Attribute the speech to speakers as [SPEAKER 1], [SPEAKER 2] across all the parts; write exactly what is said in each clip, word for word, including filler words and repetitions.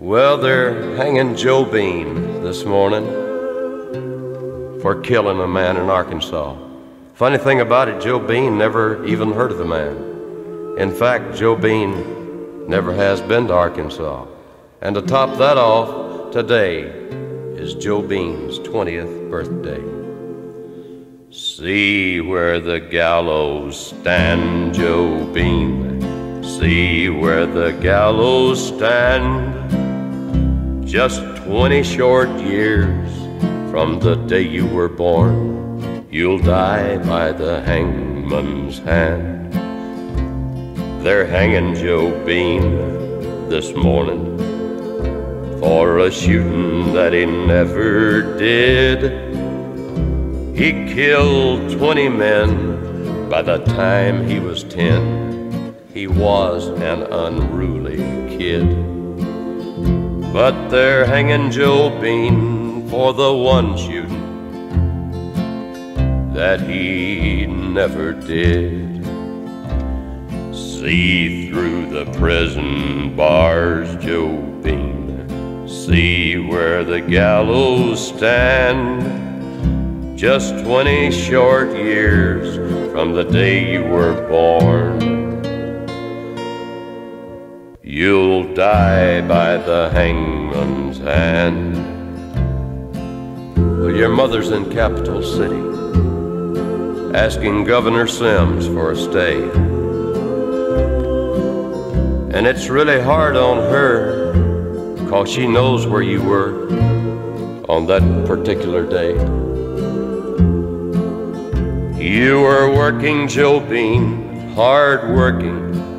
[SPEAKER 1] Well, they're hanging Joe Bean this morning for killing a man in Arkansas. Funny thing about it, Joe Bean never even heard of the man. In fact, Joe Bean never has been to Arkansas. And to top that off, today is Joe Bean's twentieth birthday. See where the gallows stand, Joe Bean. See where the gallows stand. Just twenty short years from the day you were born, you'll die by the hangman's hand. They're hanging Joe Bean this morning for a shooting that he never did. He killed twenty men by the time he was ten. He was an unruly kid. But they're hanging Joe Bean for the one shooting that he never did. See through the prison bars, Joe Bean. See where the gallows stand. Just twenty short years from the day you were born. You'll die by the hangman's hand. Well, your mother's in Capital City, asking Governor Sims for a stay. And it's really hard on her, 'cause she knows where you were on that particular day. You were working, Joe Bean, hard working,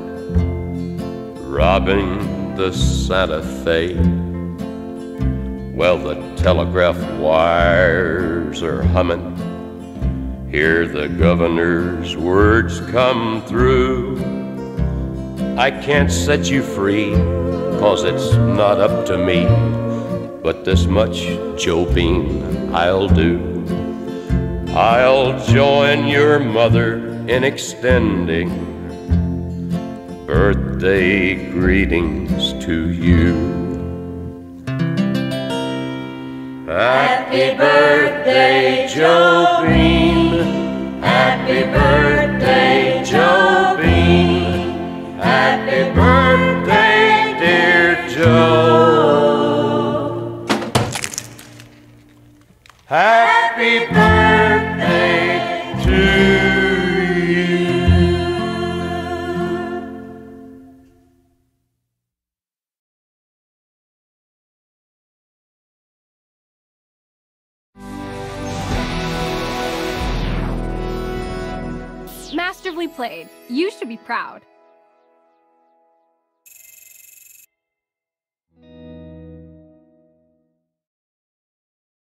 [SPEAKER 1] robbing the Santa Fe. Well, the telegraph wires are humming. Hear the governor's words come through. I can't set you free, 'cause it's not up to me. But this much, Joe Bean, I'll do. I'll join your mother in extending birthday greetings to you. Happy birthday, Joe Bean. Happy birthday, Joe Bean. Happy birthday, dear Joe. Happy birthday to you.
[SPEAKER 2] Masterfully played. You should be proud.